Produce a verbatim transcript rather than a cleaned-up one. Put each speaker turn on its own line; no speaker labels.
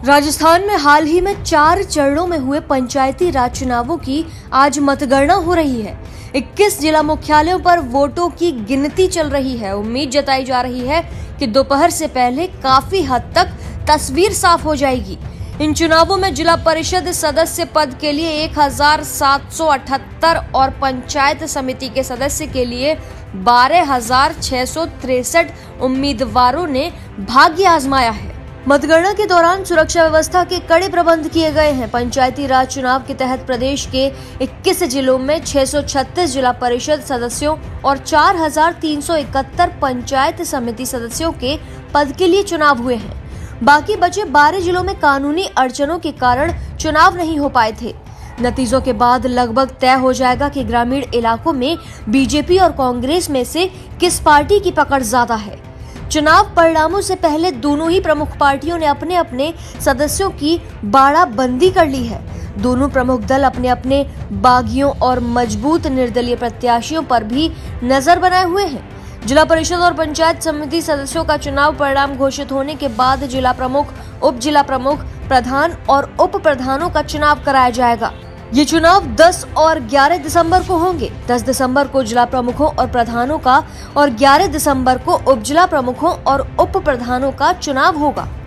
राजस्थान में हाल ही में चार चरणों में हुए पंचायती राज चुनावों की आज मतगणना हो रही है। इक्कीस जिला मुख्यालयों पर वोटों की गिनती चल रही है। उम्मीद जताई जा रही है कि दोपहर से पहले काफी हद तक तस्वीर साफ हो जाएगी। इन चुनावों में जिला परिषद सदस्य पद के लिए एक हजार सात सौ अठहत्तर और पंचायत समिति के सदस्य के लिए बारह हजार छह सौ तिरसठ उम्मीदवारों ने भाग्य आजमाया है। मतगणना के दौरान सुरक्षा व्यवस्था के कड़े प्रबंध किए गए हैं। पंचायती राज चुनाव के तहत प्रदेश के इक्कीस जिलों में छह सौ छत्तीस जिला परिषद सदस्यों और चार हजार तीन सौ इकहत्तर पंचायत समिति सदस्यों के पद के लिए चुनाव हुए हैं। बाकी बचे बारह जिलों में कानूनी अड़चनों के कारण चुनाव नहीं हो पाए थे। नतीजों के बाद लगभग तय हो जाएगा कि ग्रामीण इलाकों में बीजेपी और कांग्रेस में से किस पार्टी की पकड़ ज्यादा है। चुनाव परिणामों से पहले दोनों ही प्रमुख पार्टियों ने अपने अपने सदस्यों की बाड़ाबंदी कर ली है। दोनों प्रमुख दल अपने अपने बागियों और मजबूत निर्दलीय प्रत्याशियों पर भी नजर बनाए हुए हैं। जिला परिषद और पंचायत समिति सदस्यों का चुनाव परिणाम घोषित होने के बाद जिला प्रमुख, उप जिला प्रमुख, प्रधान और उप प्रधानों का चुनाव कराया जाएगा। ये चुनाव दस और ग्यारह दिसंबर को होंगे। दस दिसंबर को जिला प्रमुखों और प्रधानों का और ग्यारह दिसंबर को उप जिला प्रमुखों और उप प्रधानों का चुनाव होगा।